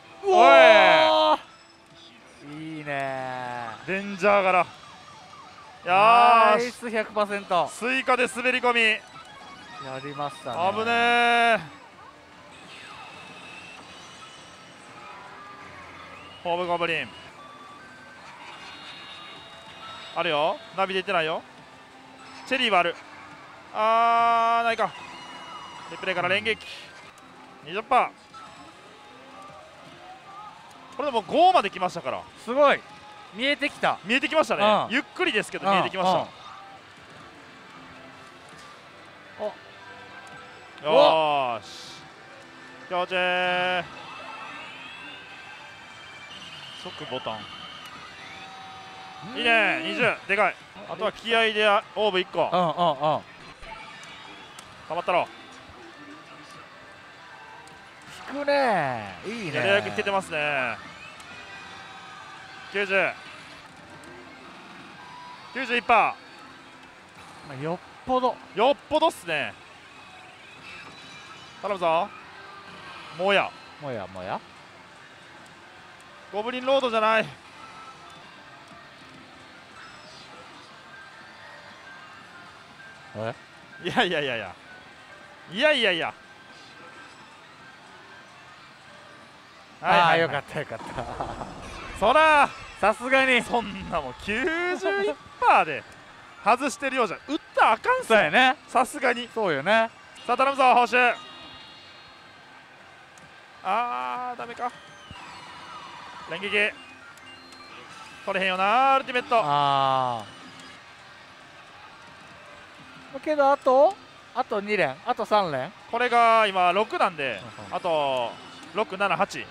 いいね。 レンジャー柄。 ナイス 100%。 スイカで滑り込みやりましたね。 危ねえ。ホーブゴブリンあるよ。ナビ出てないよ。チェリーはある。ないか。リプレイから連撃 20%。これでも5まで来ましたから。 すごい見えてきた。 見えてきましたね。ゆっくりですけど見えてきました。よーし、気持ちいい。即ボタンいいね。20でかい。あとは気合でオーブ1個たまったろ。 引くね。いいね。 やりやく引けてますね。90、91%。 よっぽどっすね。頼むぞ。もやゴブリンロードじゃない。いやよかったそらさすがにそんなもん 91% で外してるようじゃ打ったらあかんっす。 そうやね。 さすがにそうよね。 さあ頼むぞ報酬。ダメか。連撃取れへんよな。アルティメットけどあと2連あと3連。 これが今6なんで、あと678。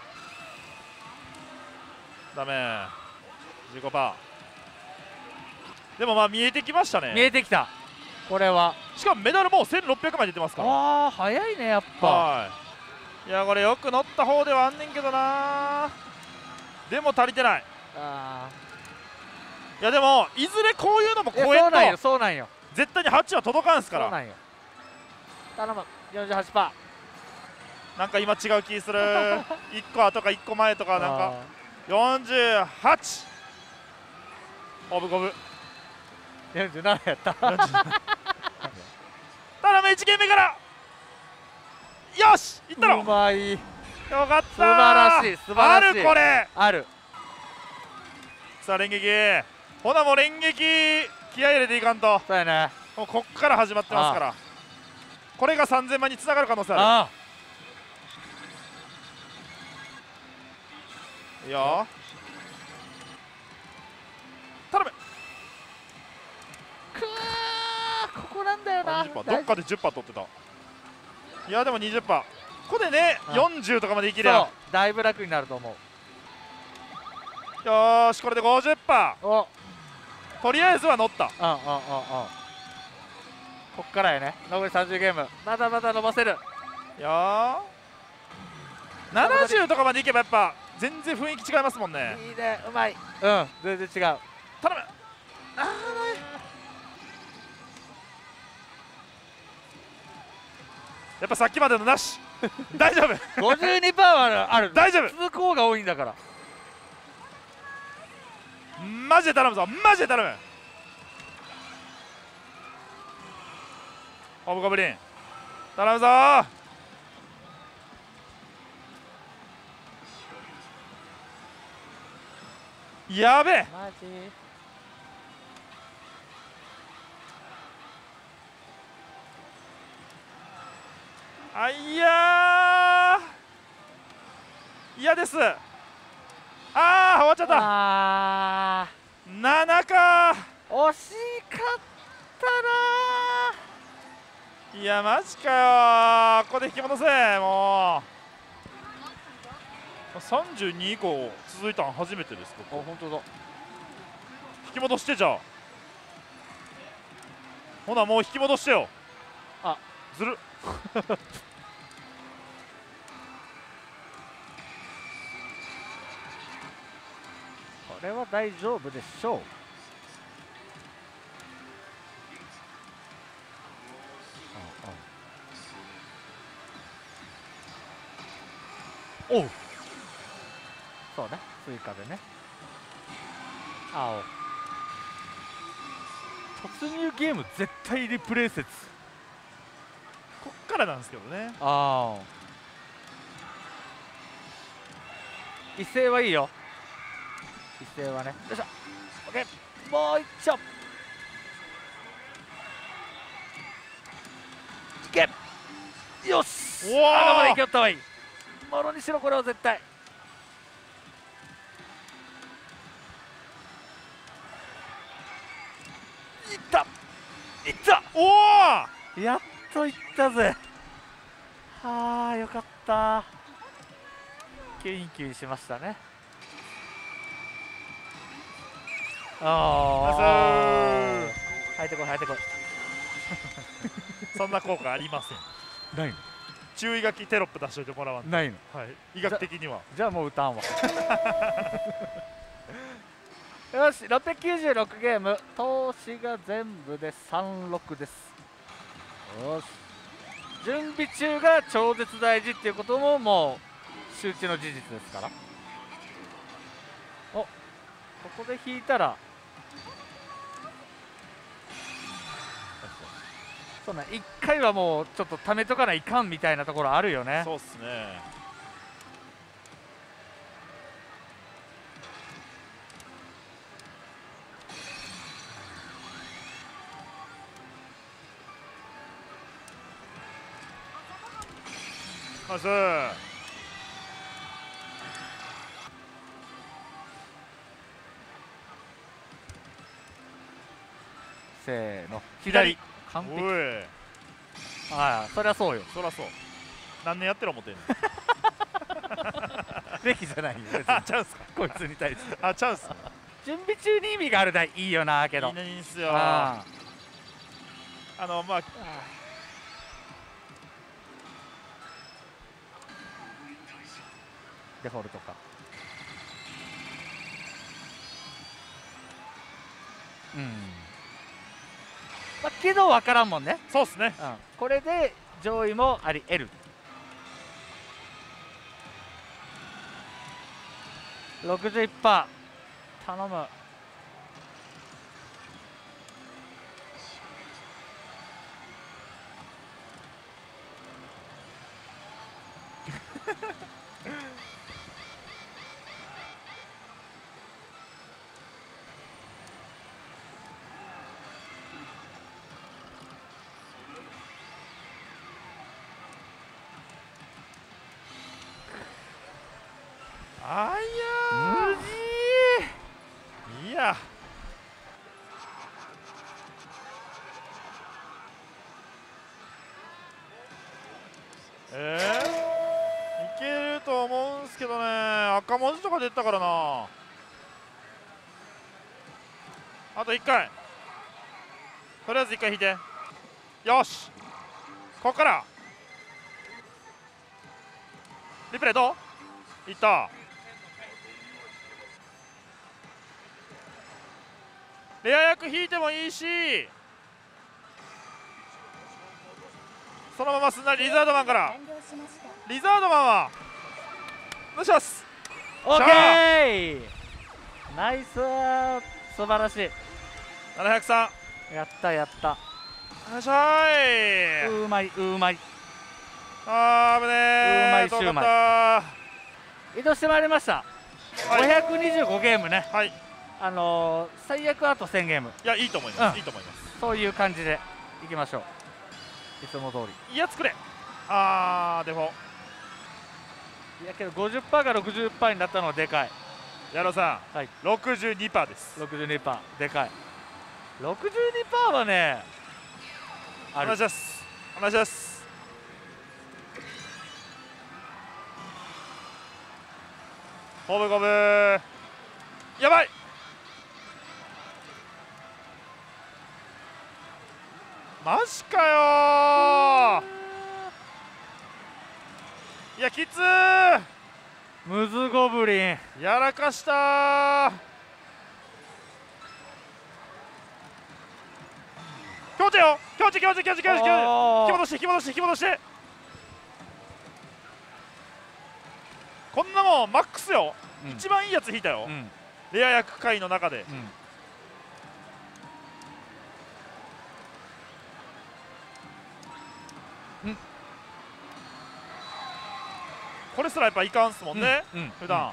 ダメ。15%。 でもまあ見えてきましたね。 見えてきた。これはしかもメダルもう1600枚出てますから。 ああ早いねやっぱ。 いやこれよく乗った方ではあんねんけどな。でも足りてない。いやでもいずれこういうのも超えんとそうなんよ絶対に8は届かんすから。 そうなんよ。頼む 48%。 なんか今違う気する1個後か1個前とかなんか48。五分五分 47やった頼む1ゲーム目からよしいったろ。 うまい。 よかった。 素晴らしい素晴らしい。 あるこれある。 さあ連撃ほなもう連撃気合い入れていかんと。 そうやね。 もうこっから始まってますからこれが3000万につながる可能性ある。いいよ頼む。 ここなんだよな。 どっかで 10% 取ってた。いやでも 20%ここでね40とかまでいけりゃだいぶ楽になると思う。よーしこれで 50%。 とりあえずは乗った。 こっからやね。残り30ゲームまだまだ伸ばせる。 よー70とかまでいけばやっぱ全然雰囲気違いますもんね。 いいねうまい。全然違う。 頼む。やっぱさっきまでのなし大丈夫 52%はある。 大丈夫。 通行が多いんだからマジで頼むぞマジで頼む。オブゴブリン頼むぞー。やべえマジ。 あいやー嫌です。終わっちゃった。7か惜しかったな。いやマジかよここで引き戻せ。もう32以降続いたん初めてです。 本当だ。 引き戻してじゃあほなもう引き戻してよ。ずるこれは大丈夫でしょう。おうそうね追加でね。青突入ゲーム絶対リプレイ説。 こっからなんですけどね。 一斉はいいよ。一斉はね。よいしょ OK もう一丁いけよし。赤まで行きよったわいいものにしろこれは絶対。いったいったおおやっといったぜ。はあよかった。キュインキュインしましたね。入ってこい入ってこいそんな効果ありません。 ないの。 注意書きテロップ出しといてもらわんないの。 医学的には。 じゃあもう歌んわよし696ゲーム投資が全部で36です。よし準備中が超絶大事っていうことももう周知の事実ですから。ここで引いたらそうね1回はもうちょっと貯めとかないかんみたいなところあるよね。 そうっすね。まずせーの左完璧。そりゃそうよ。 そりゃそう。何年やってる思ってんの歴じゃないよ別に。 ちゃうんすかこいつに対して。 ちゃうんすか。 準備中に意味があるないいよなけど。 いいんですよ。まあデフォルトか。うん。まあけど分からんもんね。 そうっすね。 これで上位もあり得る。61%頼む。 あ無事いやいけると思うんすけどね。赤文字とか出たからな。あと1回、とりあえず1回引いて。よし、ここからリプレイどういった。レア役引いてもいいし、そのまますんなりリザードマンから。リザードマンはお願いします。 オッケー、ナイス、素晴らしい。 703、 やったやった。 よいしょーい。 うまいうまい。 あーぶねー。 うまいシューマイ。移動してまいりました。525ゲームね。 はい。 最悪あと1000ゲーム。 いや、いいと思います。いいと思います。 そういう感じでいきましょう。いつも通り。 いや、作れ。あー、デフォ。 いやけど 50% が 60% になったのはでかい。 矢野さん、 はい、 62% です。 62%でかい。62% はね、 お願いします。お願いします。ゴブゴブー。やばい。マジかよー。いや、きつー。 ムズゴブリンやらかしたー。強打よ、強打強打強打強打強打。引き戻して引き戻して引き戻して。こんなもんマックスよ、一番いいやつ引いたよ、レア役界の中で。これすらやっぱいかんすもんね、普段。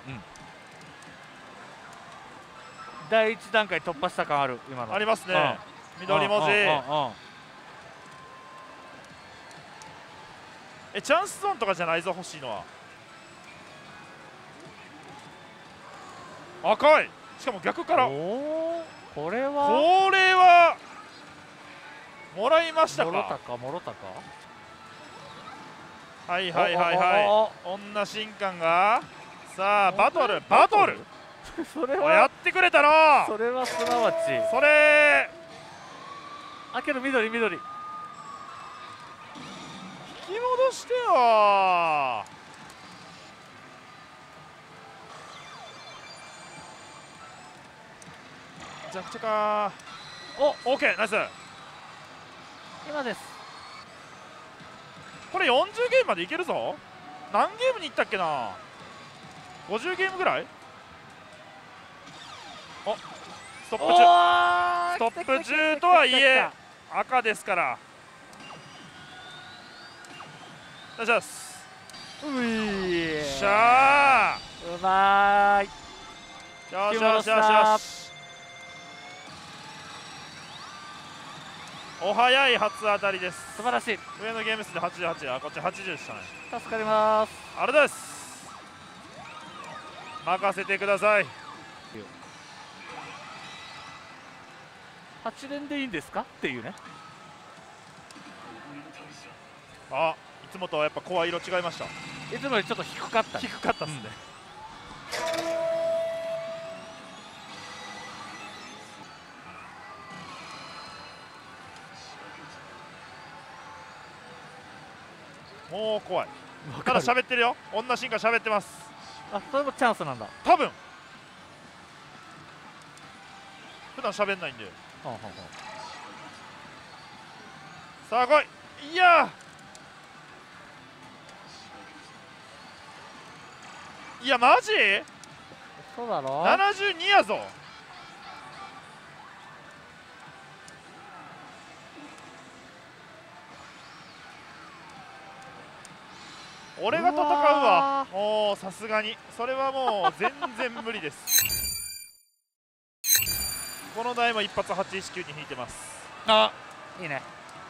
第一段階突破した感ある。今のありますね。緑文字。チャンスゾーンとかじゃないぞ、欲しいのは。赤い、しかも逆から。 これはもらいましたか。 もろたか。 はいはいはいはい。女神官がさあバトルバトルそれはやってくれたな。 それはすなわちそれ。 あけど緑緑。 引き戻してよ。めちゃくちゃか。オッケー、ナイス。 今です。 これ40ゲームまでいけるぞ。何ゲームにいったっけな。50ゲームぐらい。ストップ中。ストップ中とはいえ赤ですから。お願いします。しゃー、うまーい。 よしよしよしよし。お早い初当たりです。 素晴らしい。 上のゲーム数で88、こっち80でしたね。 助かります。 あれです。任せてください。 8連でいいんですかっていうね。 あ、いつもとはやっぱ声色違いました。 いつもよりちょっと低かった。 低かったですね。 もう怖い。ただ喋ってるよ。女進化喋ってます。 あ、それもチャンスなんだ。 多分普段喋んないんで。さあ来い。いやいやマジそうだろ。 72やぞ。俺が戦うわ。もうさすがにそれはもう全然無理です。この台も一発819に引いてます。 あ、いいね。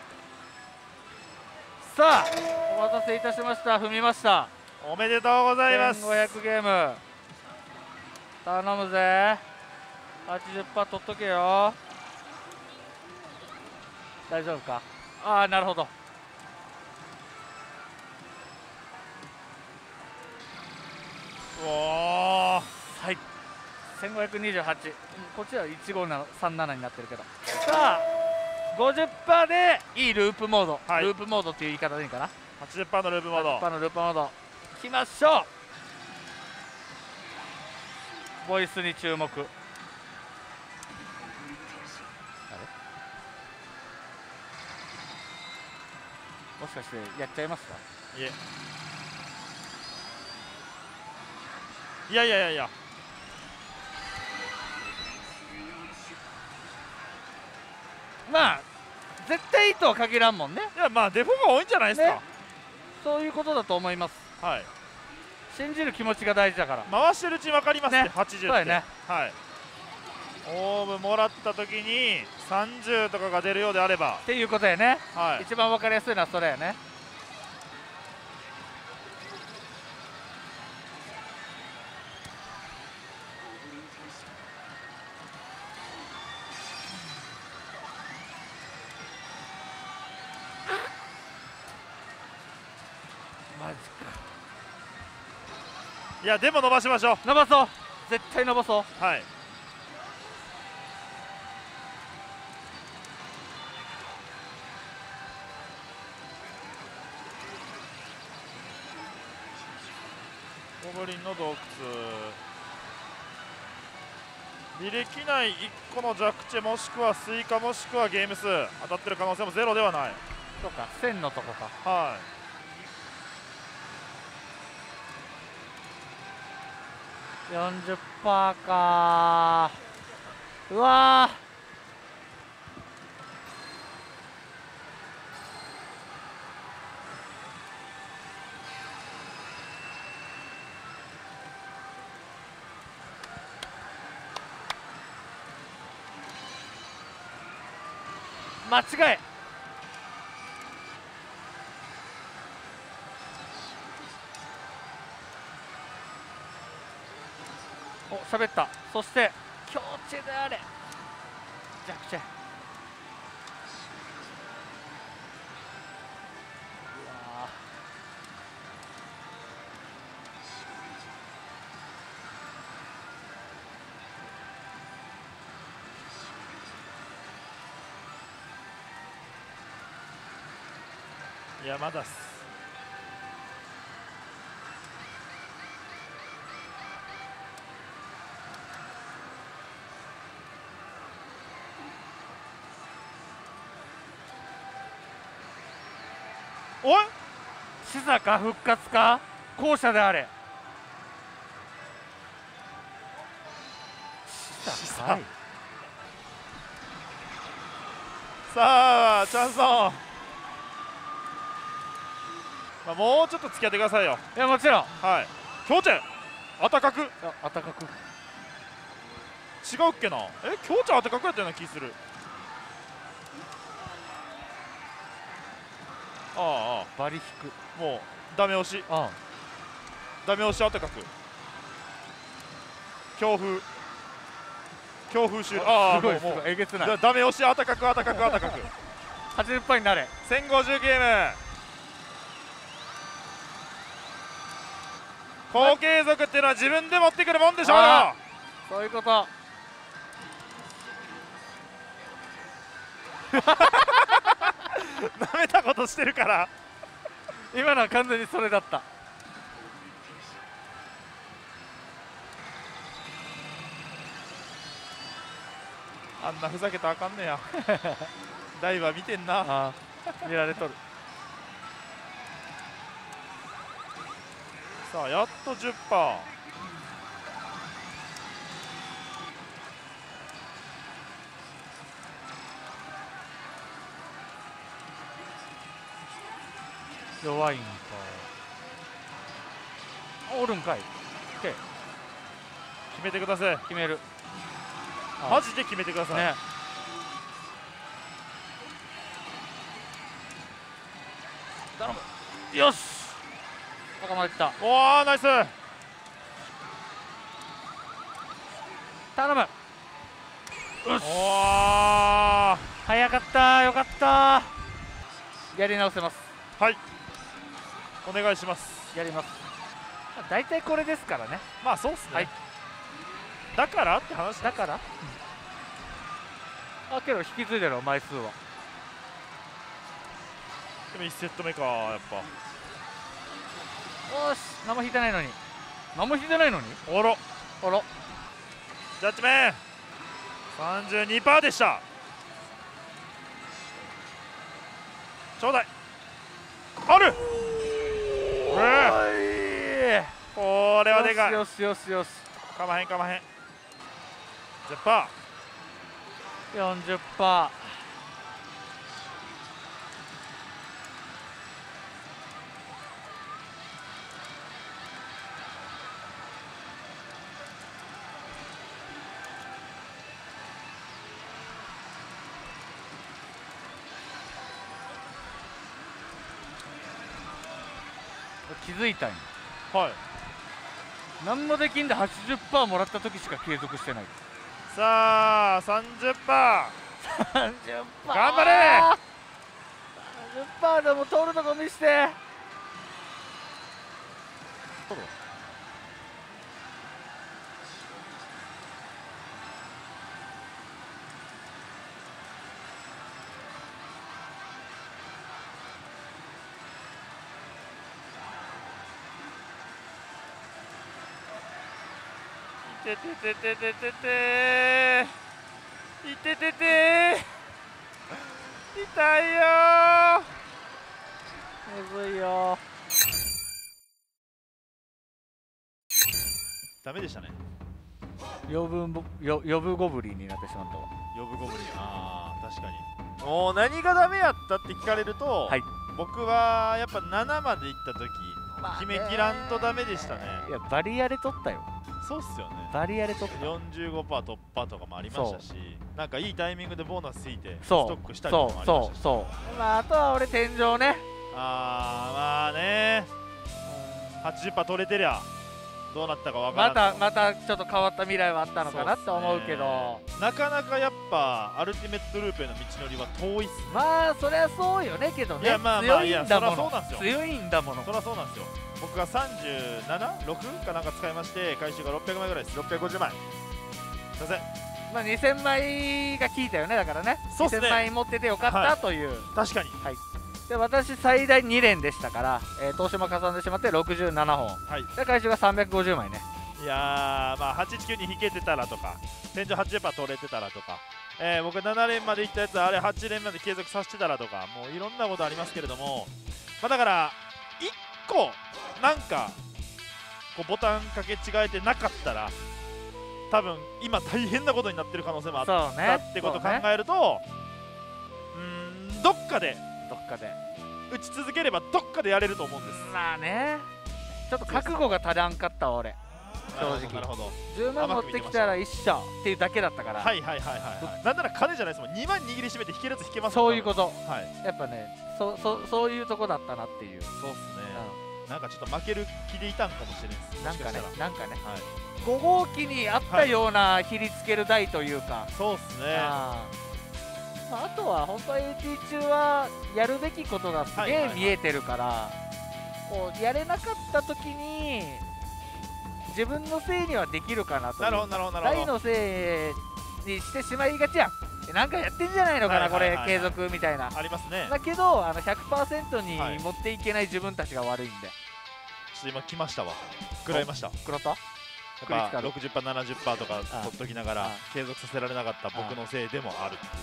さあお待たせいたしました。踏みました。 おめでとうございます。 1500ゲーム頼むぜ。 80% 取っとけよ。大丈夫か。ああ、なるほど。 おお、 はい、1528。こっちは1537になってるけど。さあ 50% でいいループモード、はい、ループモードっていう言い方でいいかな。 80% のループモード、 80% のループモードいきましょう。ボイスに注目。もしかしてやっちゃいますか。 いえ、いやいやいやいや、 まあ絶対いいとは限らんもんね。 いや、まあデフォが多いんじゃないですか、ね、 そういうことだと思います。 はい、 信じる気持ちが大事だから。 回してるうちに分かりますね、80って。 そうやね。 はい、オーブもらった時に30とかが出るようであればっていうことやね、 はい、 一番分かりやすいのはそれやね。マジか。 いやでも伸ばしましょう。 伸ばそう、絶対伸ばそう。 はい、ゴブリンの洞窟、履歴内1個の弱地もしくはスイカもしくはゲーム数当たってる可能性もゼロではない。 そうか、1000のとこか。 はい、 40%か。うわ間違え。お、喋った。そして強地であれ弱地。うわいやまだっす。おい、 死坂復活か、後者であれ。死坂、はい、 さあチャンソン、まあ、もうちょっと付き合ってくださいよ。 いやもちろん。 はい、強チェあたかく、 あたかく違うっけな。強チェあたかくやったような気する。ああ、 バリ引く。 もうダメ押し、ダメ押しあたかく、強風終了。ああ、 すごいすごい、えげつない。 ダメ押しあたかくあたかくあたかく 80%になれ。 1050ゲーム、後継続っていうのは自分で持ってくるもんでしょうよ。 そういうこと。 なめたことしてるから今のは完全にそれだった。 あんなふざけたらあかんねや。ダイバー見てんな。 あ見られとる。 さあやっと10%。 弱いんか。おるんかい。決めてください。 決める。 マジで決めてください。ね、 頼む。よし。高まできた。 おおナイス。 頼む。よし。 おお早かった。よかった。やり直せます。 はい。お願いします。 やります。大体これですからね。 まあそうっすね。はい、だからって話だから。あけど引き継いでる枚数は。 でも1セット目かやっぱ。 よし何も引いてないのに。何も引いてないのに。 おろおろ。 ジャッジメン 32% でした。ちょうだい。ある。これはでかい。 よしよしよし。 かまへんかまへん。10%。 40%。気づいたんや。 はい。 何もできんで 80% もらった時しか継続してない。 さあ 30%。 30% 頑張れ。 30% でも取るとこ見して。取る。 ててててててていててて痛いよ。 むずいよ。 ダメでしたね。 呼ぶゴブリンになってしまったわ。 呼ぶゴブリン。ああ確かに。もう何がダメやったって聞かれると、はい、僕はやっぱ7までいった時、決めきらんとダメでしたね。 いやバリアレ取ったよ。 そうっすよね。 バリアレ取った。 45% 突破とかもありましたし、なんかいいタイミングでボーナスついてストックしたりとかもありましたし。 そうまああとは俺天井ね。 まあね 80% 取れてりゃどうなったかわからん。 またちょっと変わった未来はあったのかなって思うけど、 なかなかやっぱアルティメットループへの道のりは遠いっす。 まあそりゃそうよねけどね。 いやまあまあいやそりゃそうなんですよ。 強いんだもの。 そりゃそうなんですよ。僕が37、6かなんか使いまして回収が600枚ぐらいです。650枚。すいません。 まあ2000枚が効いたよね。だからね。そうですね。2000枚持っててよかったという。 確かに。 はい。で私最大2連でしたから、投資もかさんでしまって67本。はい。で回収が350枚ね。いやーまあ819に引けてたらとか、天井 80% 取れてたらとか。僕7連までいったやつあれ8連まで継続させてたらとか、もういろんなことありますけれども、まあ、だから1個なんかこうボタンかけ違えてなかったら多分今大変なことになってる可能性もあったってことを考えると、どっかで打ち続ければどっかでやれると思うんです。 まあねちょっと覚悟が足らんかった俺正直。 なるほど。 10万持ってきたら一緒っていうだけだったから。 はいはいはいはい。なんなら金じゃないですもん。2万握りしめて引けるやつ引けますもん。そういうこと。 はい。 やっぱねそういうとこだったなっていう。 そうっすね。なんかちょっと負ける気でいたんかもしれないです。 なんかね。5号機にあったようなひりつける台というか。 そうっすね。 あとは本当は AT 中はやるべきことがすげえ見えてるから、こうやれなかった時に自分のせいにはできるかなという。 なるほどなるほど。 台のせいにしてしまいがちやんなんかやってんじゃないのかな、これ継続みたいなありますね。 だけど100% に持っていけない自分たちが悪いんで、 ちょっと今来ましたわ、食らいました。 食らった？ やっぱ 60%、70% とか取っときながら継続させられなかった僕のせいでもあるっていう、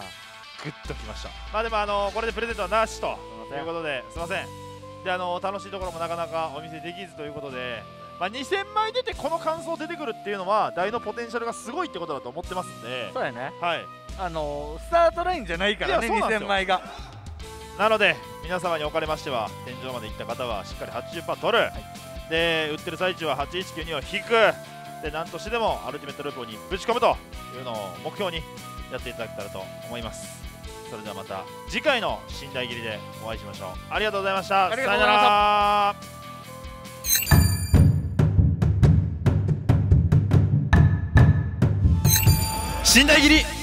グッときました。まあでもこれでプレゼントはなしということで、すいません。で楽しいところもなかなかお見せできずということで、2000枚出てこの感想出てくるっていうのは大のポテンシャルがすごいってことだと思ってますんで。 そうやね、 はい、 スタートラインじゃないからね、2000枚が。 なので皆様におかれましては、天井まで行った方はしっかり 80% 取る、で売ってる最中は8192を引くで、何としてでもアルティメットループにぶち込むというのを目標にやっていただけたらと思います。それではまた次回の寝台切りでお会いしましょう。ありがとうございました。さよなら。寝台切り。